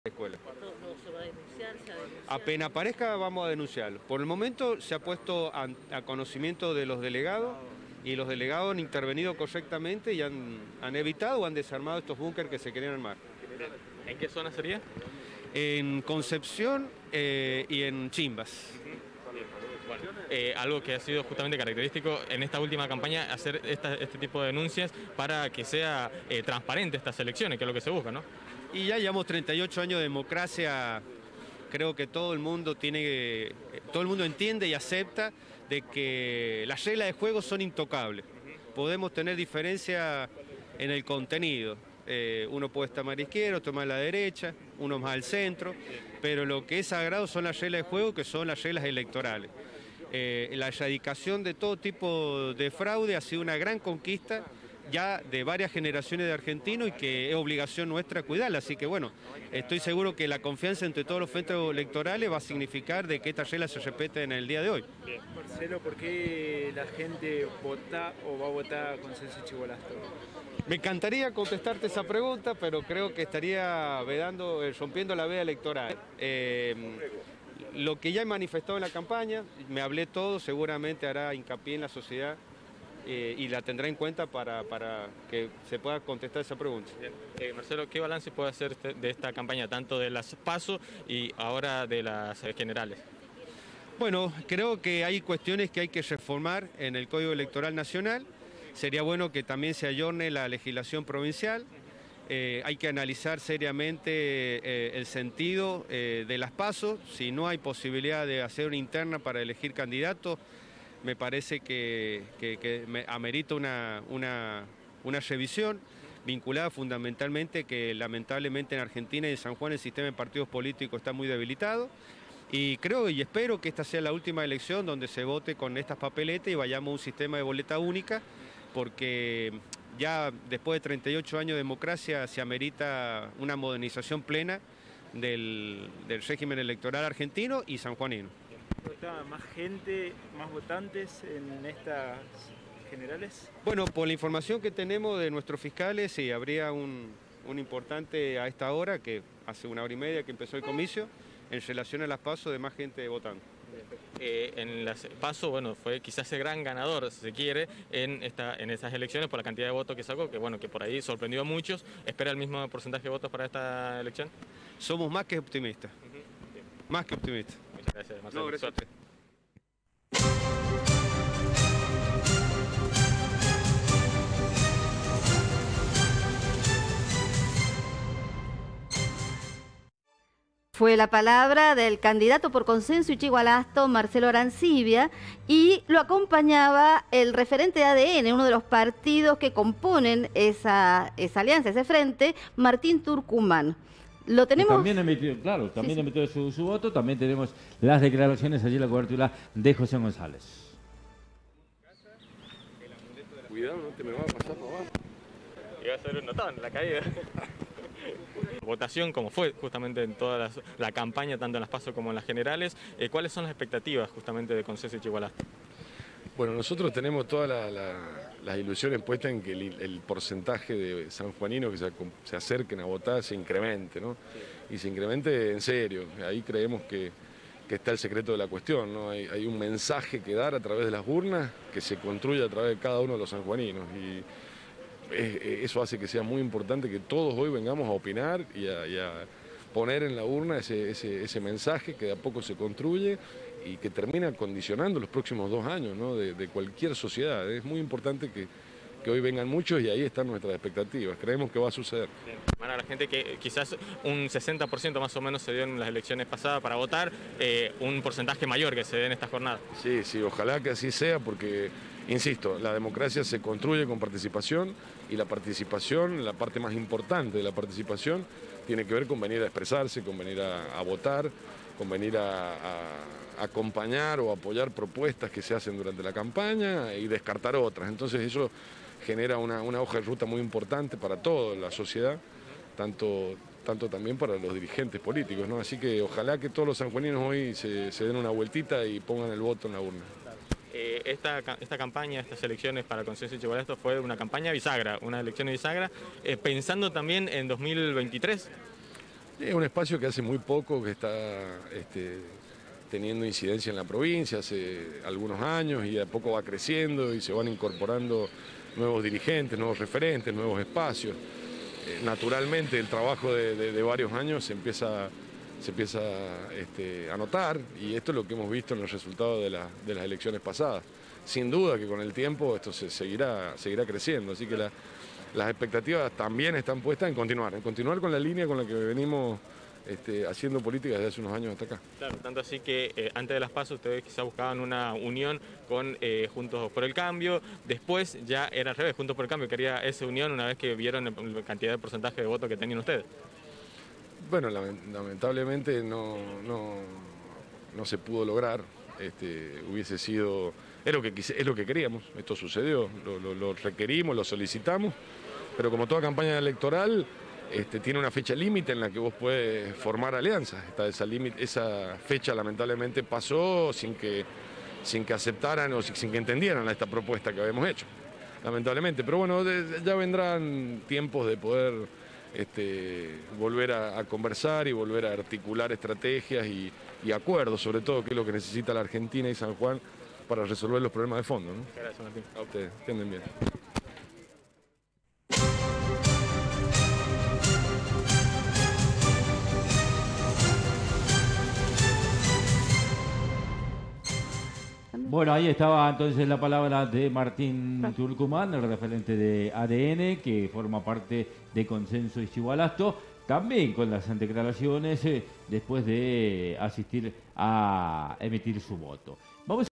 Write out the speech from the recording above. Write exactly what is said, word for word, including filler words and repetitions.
escuela. No, no se va a denunciar, se ha denunciado. Apenas aparezca vamos a denunciarlo. Por el momento se ha puesto a, a conocimiento de los delegados y los delegados han intervenido correctamente y han, han evitado o han desarmado estos búnkeres que se querían armar. ¿En qué zona sería? En Concepción eh, y en Chimbas. Bueno, eh, algo que ha sido justamente característico en esta última campaña, hacer esta, este tipo de denuncias para que sea eh, transparente estas elecciones, que es lo que se busca, ¿no? Y ya llevamos treinta y ocho años de democracia, creo que todo el mundo tiene, todo el mundo entiende y acepta de que las reglas de juego son intocables. Podemos tener diferencia en el contenido. Eh, uno puede estar más a la izquierda, otro más a la derecha, uno más al centro, pero lo que es sagrado son las reglas de juego, que son las reglas electorales. Eh, la erradicación de todo tipo de fraude ha sido una gran conquista ya de varias generaciones de argentinos y que es obligación nuestra cuidarla. Así que bueno, estoy seguro que la confianza entre todos los frentes electorales va a significar de que estas reglas se respeten en el día de hoy. Bien. Marcelo, ¿por qué la gente vota o va a votar a Consenso Chigualasto? Me encantaría contestarte esa pregunta, pero creo que estaría vedando, eh, rompiendo la veda electoral. Eh, lo que ya he manifestado en la campaña, me hablé todo, seguramente hará hincapié en la sociedad eh, y la tendrá en cuenta para, para que se pueda contestar esa pregunta. Eh, Marcelo, ¿qué balance puede hacer de esta campaña, tanto de las PASO y ahora de las generales? Bueno, creo que hay cuestiones que hay que reformar en el Código Electoral Nacional. Sería bueno que también se ayorne la legislación provincial. Eh, hay que analizar seriamente eh, el sentido eh, de las PASO. Si no hay posibilidad de hacer una interna para elegir candidatos, me parece que, que, que me amerita una, una, una revisión vinculada fundamentalmente que lamentablemente en Argentina y en San Juan el sistema de partidos políticos está muy debilitado. Y creo y espero que esta sea la última elección donde se vote con estas papeletas y vayamos a un sistema de boleta única, porque ya después de treinta y ocho años de democracia se amerita una modernización plena del, del régimen electoral argentino y sanjuanino. ¿Votaba más gente, más votantes en estas generales? Bueno, por la información que tenemos de nuestros fiscales, sí, habría un, un importante a esta hora, que hace una hora y media que empezó el comicio, en relación a las PASO de más gente votando. Eh, en las PASO, bueno, fue quizás el gran ganador, si se quiere, en, esta, en estas elecciones por la cantidad de votos que sacó, que bueno, que por ahí sorprendió a muchos. ¿Espera el mismo porcentaje de votos para esta elección? Somos más que optimistas, Uh-huh. más que optimistas. Muchas gracias, Marcelo. No, gracias a usted. Fue la palabra del candidato por Consenso Chigualasto, Marcelo Arancibia, y lo acompañaba el referente de A D N, uno de los partidos que componen esa, esa alianza, ese frente, Martín Turcumán. Lo tenemos... También emitió, claro, también sí, sí. emitió su, su voto, también tenemos las declaraciones allí en la cobertura de José González. Cuidado, no te me va a pasar por abajo. Iba a ser un notón la caída. Votación, como fue justamente en toda las, la campaña, tanto en las PASO como en las generales, eh, ¿cuáles son las expectativas justamente de Consenso Chigualasto? Bueno, nosotros tenemos todas la, la, las ilusiones puestas en que el, el porcentaje de sanjuaninos que se, se acerquen a votar se incremente, ¿no? Sí. Y se incremente en serio. Ahí creemos que, que está el secreto de la cuestión, ¿no? Hay, hay un mensaje que dar a través de las urnas que se construye a través de cada uno de los sanjuaninos. Y eso hace que sea muy importante que todos hoy vengamos a opinar y a, y a poner en la urna ese, ese, ese mensaje que de a poco se construye y que termina condicionando los próximos dos años, ¿no? de, de cualquier sociedad. Es muy importante que, que hoy vengan muchos y ahí están nuestras expectativas. Creemos que va a suceder. Bien. Bueno, la gente que quizás un sesenta por ciento más o menos se dio en las elecciones pasadas para votar, eh, un porcentaje mayor que se dé en esta jornada. Sí, sí, ojalá que así sea porque... Insisto, la democracia se construye con participación y la participación, la parte más importante de la participación, tiene que ver con venir a expresarse, con venir a, a votar, con venir a, a acompañar o apoyar propuestas que se hacen durante la campaña y descartar otras. Entonces eso genera una, una hoja de ruta muy importante para toda la sociedad, tanto, tanto también para los dirigentes políticos, ¿no? Así que ojalá que todos los sanjuaninos hoy se, se den una vueltita y pongan el voto en la urna. Eh, esta, esta campaña, estas elecciones para Consenso Chigualasto fue una campaña bisagra, una elección bisagra, eh, pensando también en dos mil veintitrés. Es un espacio que hace muy poco que está este, teniendo incidencia en la provincia, hace algunos años, y de a poco va creciendo y se van incorporando nuevos dirigentes, nuevos referentes, nuevos espacios. Eh, naturalmente el trabajo de, de, de varios años se empieza, se empieza este, a notar, y esto es lo que hemos visto en los resultados de, la, de las elecciones pasadas. Sin duda que con el tiempo esto se seguirá, seguirá creciendo, así que la, las expectativas también están puestas en continuar, en continuar con la línea con la que venimos este, haciendo política desde hace unos años hasta acá. Claro, tanto así que eh, antes de las PASO ustedes quizás buscaban una unión con eh, Juntos por el Cambio, después ya era al revés, Juntos por el Cambio quería esa unión una vez que vieron la cantidad de porcentaje de votos que tenían ustedes. Bueno, lamentablemente no, no, no se pudo lograr, este, hubiese sido, es lo que, es lo que queríamos, esto sucedió, lo, lo, lo requerimos, lo solicitamos, pero como toda campaña electoral, este, tiene una fecha límite en la que vos puedes formar alianzas. Esta, esa, esa fecha lamentablemente pasó sin que, sin que aceptaran o sin que entendieran esta propuesta que habíamos hecho, lamentablemente. Pero bueno, de, ya vendrán tiempos de poder este, volver a, a conversar y volver a articular estrategias y, y acuerdos, sobre todo, que es lo que necesita la Argentina y San Juan para resolver los problemas de fondo, ¿no? Gracias, Martín. A ustedes, que anden bien. Bueno, ahí estaba entonces la palabra de Martín Tucumán, el referente de A D N, que forma parte de Consenso Ixigualasto, también con las declaraciones eh, después de asistir a emitir su voto. Vamos